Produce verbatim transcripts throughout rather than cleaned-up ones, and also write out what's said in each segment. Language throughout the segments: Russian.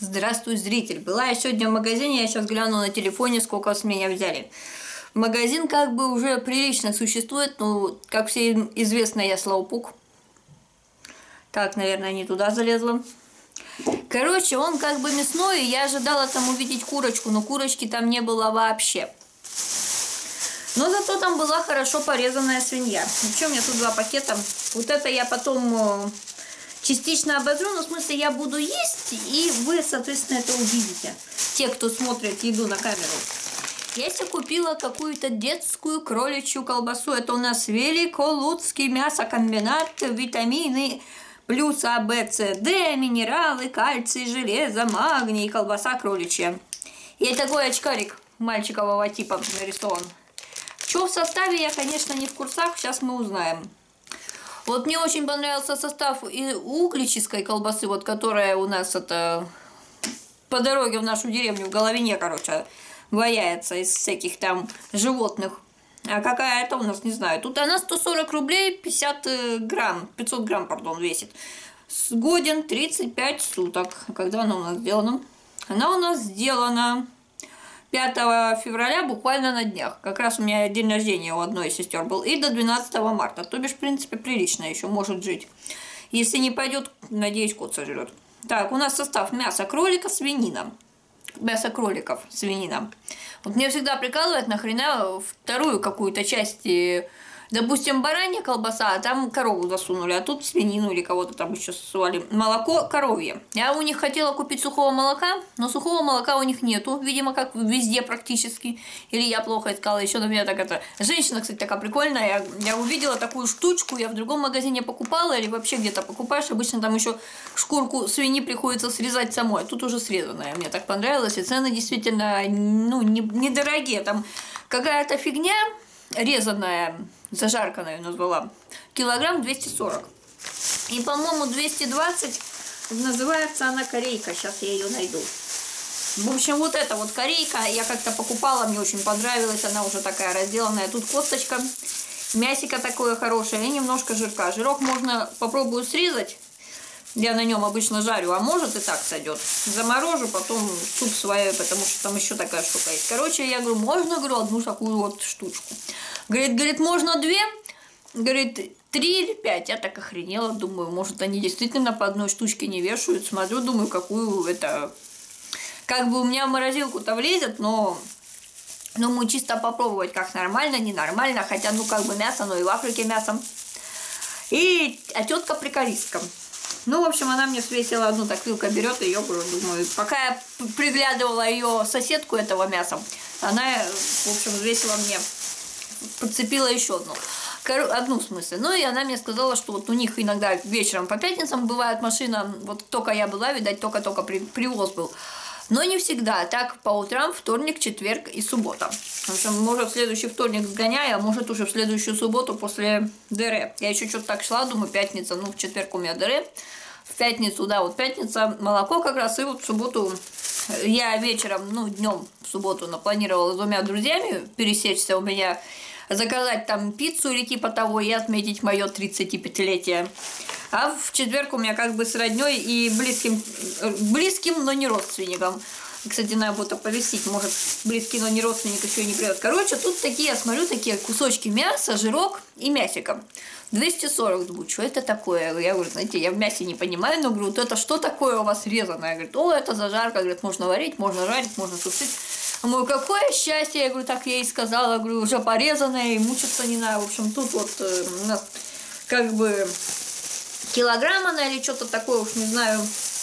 Здравствуй, зритель. Была я сегодня в магазине, я сейчас гляну на телефоне, сколько с меня взяли. Магазин как бы уже прилично существует, но, как всем известно, я слоупук. Так, наверное, не туда залезла. Короче, он как бы мясной, я ожидала там увидеть курочку, но курочки там не было вообще. Но зато там была хорошо порезанная свинья. Еще у меня тут два пакета. Вот это я потом частично обозрю, но в смысле я буду есть, и вы, соответственно, это увидите. Те, кто смотрит еду на камеру. Я себе купила какую-то детскую кроличью колбасу. Это у нас Великолудский мясокомбинат, витамины, плюс А, Б, С, Д, минералы, кальций, железо, магний, колбаса кроличья. И такой очкарик мальчикового типа нарисован. Что в составе, я, конечно, не в курсах, сейчас мы узнаем. Вот мне очень понравился состав и углической колбасы, вот которая у нас это по дороге в нашу деревню в Головине, короче, ваяется из всяких там животных. А какая это у нас, не знаю. Тут она сто сорок рублей, пятьдесят грамм, пятьсот грамм, пардон, весит. Годен тридцать пять суток. Когда она у нас сделана? Она у нас сделана пятого февраля, буквально на днях. Как раз у меня день рождения у одной из сестер был. И до двенадцатого марта. То бишь, в принципе, прилично еще может жить. Если не пойдет, надеюсь, кот сожрет. Так, у нас состав: мясо кролика, свинина. Мясо кроликов, свинина. Вот мне всегда прикалывает, нахрена вторую какую-то часть, допустим, баранья колбаса, а там корову засунули, а тут свинину или кого-то там еще сували. Молоко коровье. Я у них хотела купить сухого молока, но сухого молока у них нету, видимо, как везде практически. Или я плохо искала, еще на меня так это... Женщина, кстати, такая прикольная, я, я увидела такую штучку, я в другом магазине покупала или вообще где-то покупаешь, обычно там еще шкурку свиньи приходится срезать самой, тут уже срезанная, мне так понравилось, и цены действительно, ну, недорогие, там какая-то фигня резаная, зажарка, наверное, назвала, килограмм двести сорок. И, по-моему, двести двадцать называется она корейка. Сейчас я ее найду. В общем, вот эта вот корейка я как-то покупала, мне очень понравилась. Она уже такая разделанная. Тут косточка, мясико такое хорошее и немножко жирка. Жирок можно попробую срезать. Я на нем обычно жарю, а может и так сойдет. Заморожу, потом суп свой, потому что там еще такая штука есть. Короче, я говорю, можно, говорю, одну такую вот штучку. Говорит, говорит, можно две, говорит, три или пять. Я так охренела, думаю, может, они действительно по одной штучке не вешают. Смотрю, думаю, какую это... Как бы у меня в морозилку-то влезет, но... Думаю, чисто попробовать, как нормально, ненормально. Хотя, ну, как бы мясо, но и в Африке мясо. И... А тетка приколистка. Ну, в общем, она мне свесила одну, так вилка берет ее, думаю, пока я приглядывала ее соседку этого мяса, она, в общем, взвесила мне, подцепила еще одну. Одну в смысле. Ну, и она мне сказала, что вот у них иногда вечером по пятницам бывает машина, вот только я была, видать, только-только привоз был. Но не всегда. Так, по утрам, вторник, четверг и суббота. В общем, может, в следующий вторник сгоняю, а может, уже в следующую субботу после ДР. Я еще что-то так шла, думаю, пятница, ну, в четверг у меня ДР. В пятницу, да, вот пятница, молоко как раз, и вот в субботу я вечером, ну, днем в субботу напланировала с двумя друзьями пересечься у меня, заказать там пиццу или типа того и отметить мое тридцатипятилетие. А в четверг у меня как бы с роднёй и близким, близким, но не родственником. Кстати, надо будет оповестить, может, близкий, но не родственник еще и не придет. Короче, тут такие, я смотрю, такие кусочки мяса, жирок и мясика. двести сорок, думаю, что это такое? Я говорю, знаете, я в мясе не понимаю, но говорю, вот это что такое у вас резаное? Говорит, о, это зажарка, говорит, можно варить, можно жарить, можно сушить. Я говорю, какое счастье, я говорю, так я и сказала, я говорю, уже порезанное, и мучиться не надо. В общем, тут вот э, у нас как бы килограмм она или что-то такое, уж не знаю.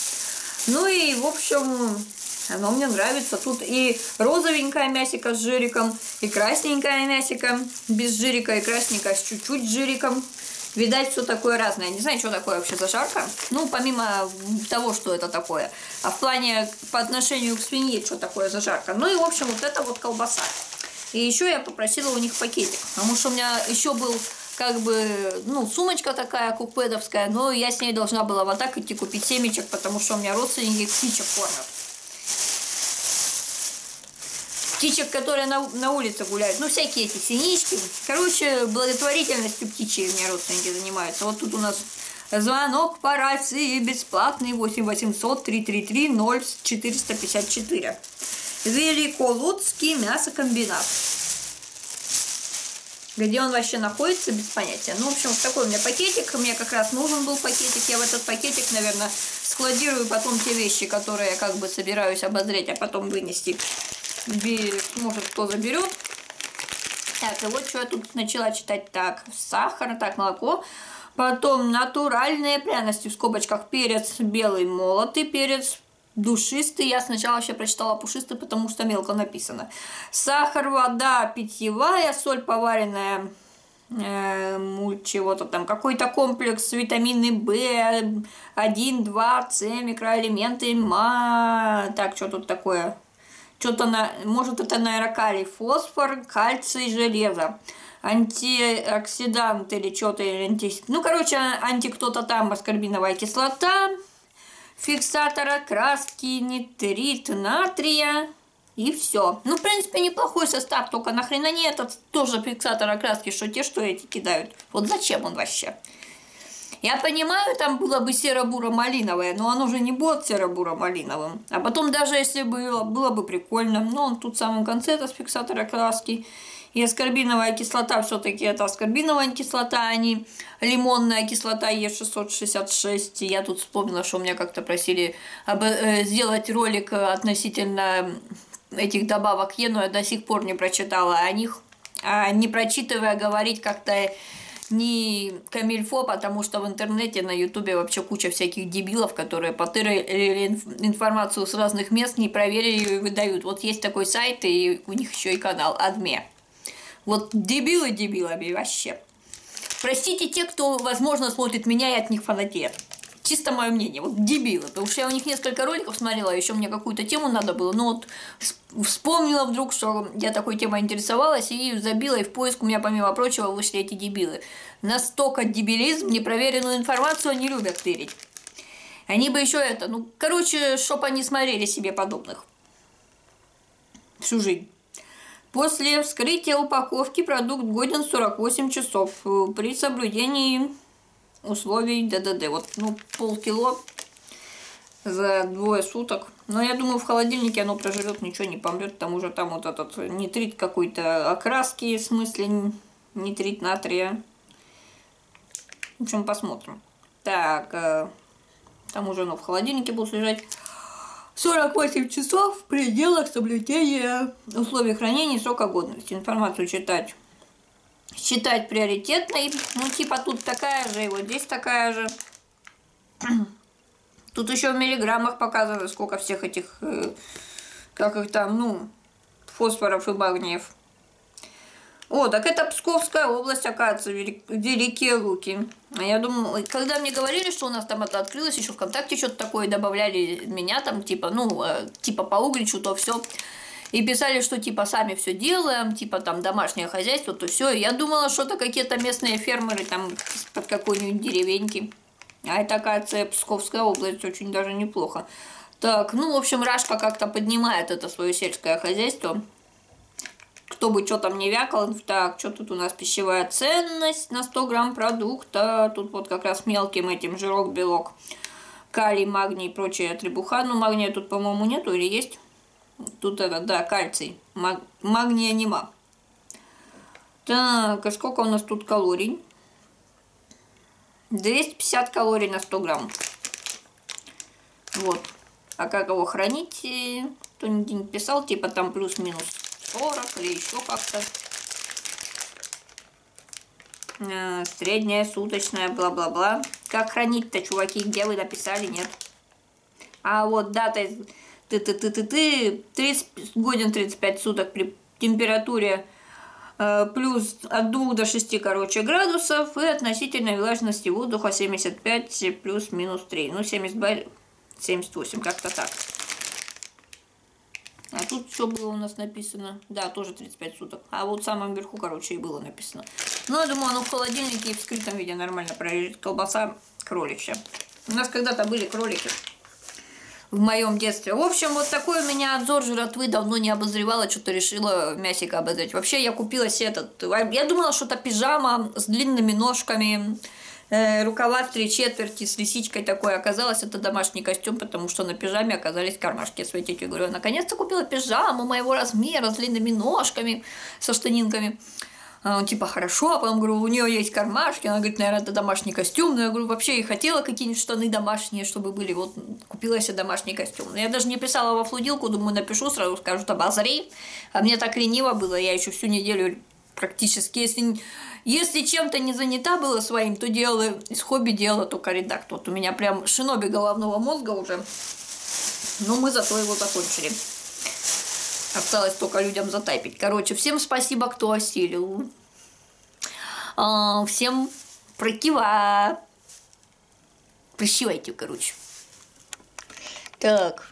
Ну и, в общем, оно мне нравится. Тут и розовенькое мясико с жириком, и красненькое мясико без жирика, и красненькое с чуть-чуть жириком. Видать, все такое разное. Не знаю, что такое вообще зажарка. Ну, помимо того, что это такое. А в плане по отношению к свинье, что такое зажарка. Ну и, в общем, вот это вот колбаса. И еще я попросила у них пакетик. Потому что у меня еще был как бы, ну, сумочка такая купедовская, но я с ней должна была вот так идти купить семечек, потому что у меня родственники птичек кормят. Птичек, которые на, на улице гуляют, ну, всякие эти синички. Короче, благотворительностью птичьей у меня родственники занимаются. Вот тут у нас Звонок по рации бесплатный восемь восемьсот три три три ноль четыреста пятьдесят четыре. Великолудский мясокомбинат. Где он вообще находится, без понятия. Ну, в общем, вот такой у меня пакетик. Мне как раз нужен был пакетик. Я в этот пакетик, наверное, складирую потом те вещи, которые я как бы собираюсь обозреть, а потом вынести. Может, кто заберет. Так, и вот что я тут начала читать. Так, сахар, так, молоко. Потом натуральные пряности, в скобочках перец белый молотый, перец душистый. Я сначала вообще прочитала пушистый, потому что мелко написано. Сахар, вода питьевая, соль поваренная, э, мульт чего-то там, какой-то комплекс, витамины В, один, два, С, микроэлементы, ма... Так, что тут такое? Что-то на... Может, это, наверное, калий, фосфор, кальций, железо. Антиоксидант или что-то, анти... ну, короче, анти кто-то там, аскорбиновая кислота, фиксатор окраски, нитрит натрия и все. Ну, в принципе, неплохой состав, только нахрена не этот тоже фиксатор окраски, что те, что эти кидают. Вот зачем он вообще? Я понимаю, там было бы серо-буро-малиновое, но оно же не будет серо-буро-малиновым. А потом, даже если было, было бы прикольно. Но он тут в самом конце, это фиксатор окраски. И аскорбиновая кислота, все-таки это аскорбиновая кислота, а не лимонная кислота Е шестьсот шестьдесят шесть. Я тут вспомнила, что меня как-то просили об, э, сделать ролик относительно этих добавок Е, но я до сих пор не прочитала о них. А не прочитывая, говорить как-то не камильфо, потому что в интернете, на ютубе вообще куча всяких дебилов, которые потырили информацию с разных мест, не проверили ее и выдают. Вот есть такой сайт, и у них еще и канал Адме. Вот дебилы дебилами вообще. Простите те, кто, возможно, смотрит меня и от них фанатеет. Чисто мое мнение. Вот дебилы. Потому что я у них несколько роликов смотрела, еще мне какую-то тему надо было. Но вот вспомнила вдруг, что я такой темой интересовалась, и забила, и в поиск у меня, помимо прочего, вышли эти дебилы. Настолько дебилизм, непроверенную информацию они любят тырить. Они бы еще это, ну, короче, чтоб они смотрели себе подобных. Всю жизнь. После вскрытия упаковки продукт годен сорок восемь часов при соблюдении условий ДДД. Вот, ну, полкило за двое суток. Но я думаю, в холодильнике оно проживет, ничего не помрет. К тому же там вот этот нитрит какой-то окраски, в смысле нитрит натрия. В общем, посмотрим. Так, там уже оно в холодильнике будет лежать. сорок восемь часов в пределах соблюдения условий хранения и срока годности. Информацию читать. Считать приоритетной. Ну, типа тут такая же, и вот здесь такая же. Тут еще в миллиграммах показано, сколько всех этих, э, как их там, ну, фосфоров и магниев. О, так это Псковская область, оказывается, Велик... Великие Луки. А я думаю, когда мне говорили, что у нас там это открылось, еще ВКонтакте что-то такое добавляли меня там, типа, ну, типа по Угличу, то все. И писали, что типа сами все делаем, типа там домашнее хозяйство, то все. И я думала, что это какие-то местные фермеры там под какой-нибудь деревеньки. А это, оказывается, Псковская область, очень даже неплохо. Так, ну, в общем, Рашка как-то поднимает это свое сельское хозяйство. Кто бы что там не вякал. Так, что тут у нас? Пищевая ценность на сто грамм продукта. Тут вот как раз мелким этим жирок, белок, калий, магний и прочая требуха. Ну, магния тут, по-моему, нету или есть? Тут это, да, кальций. Маг... Магния нема. Так, а сколько у нас тут калорий? двести пятьдесят калорий на сто грамм. Вот. А как его хранить? Кто-нибудь писал, типа там плюс-минус сорок или еще как-то. А, средняя, суточная, бла-бла-бла. Как хранить-то, чуваки? Где вы написали? Нет. А вот дата ты-ты-ты-ты-ты тридцать годен тридцать пять суток при температуре э, плюс от двух до шести, короче, градусов и относительной влажности воздуха семьдесят пять плюс-минус три. Ну, семьдесят два, семьдесят восемь, как-то так. А тут что было у нас написано? Да, тоже тридцать пять суток. А вот в самом верху, короче, и было написано. Ну, я думаю, оно в холодильнике и в скрытом виде нормально пролежит. Колбаса кроличья. У нас когда-то были кролики в моем детстве. В общем, вот такой у меня обзор жратвы. Давно не обозревала, что-то решила мясика обозреть. Вообще, я купила себе этот... Я думала, что это пижама с длинными ножками, Э, рукава в три четверти с лисичкой такой оказалось. Это домашний костюм, потому что на пижаме оказались кармашки светить. Я говорю, наконец-то купила пижаму моего размера с длинными ножками, со штанинками. А он типа хорошо, а потом говорю, у нее есть кармашки, она говорит, наверное, это домашний костюм, но я говорю, вообще и хотела какие-нибудь штаны домашние, чтобы были, вот купила себе домашний костюм. Но я даже не писала во флудилку, думаю, напишу, сразу скажут, обозри, а мне так лениво было, я еще всю неделю практически, если, если чем-то не занята была своим, то делала, из хобби делала только редакт, вот у меня прям шиноби головного мозга уже, но мы зато его закончили. Осталось только людям затайпить. Короче, всем спасибо, кто осилил. А, всем прокива. Прощивайте, короче. Так.